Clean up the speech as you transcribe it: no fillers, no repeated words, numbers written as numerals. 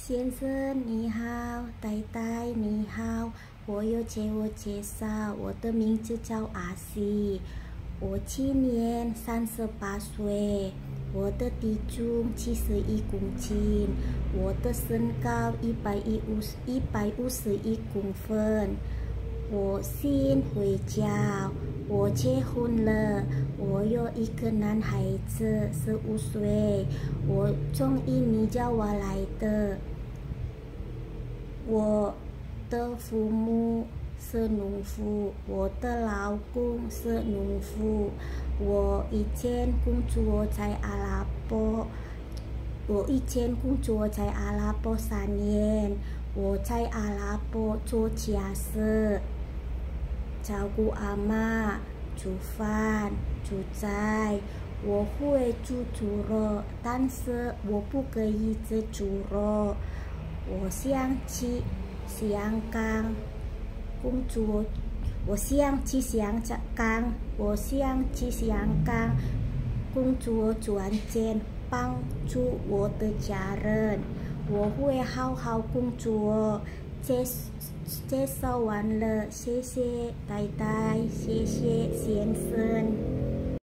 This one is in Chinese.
先生你好，太太你好，我有自我介绍，我的名字叫阿西，我今年38岁，我的体重71公斤，我的身高151公分，我姓回家，我结婚了，我有一个男孩子15岁，我从印尼叫我来的。我的父母是农夫，我的老公是农夫。我以前工作在阿拉伯3年。我在阿拉伯做家事，照顾阿妈，煮饭、煮菜。我会煮猪肉，但是我不可以吃猪肉。我想去香港工作，我想去香港工作赚钱，帮助我的家人。我会好好工作。介绍完了，谢谢太太，谢谢先生。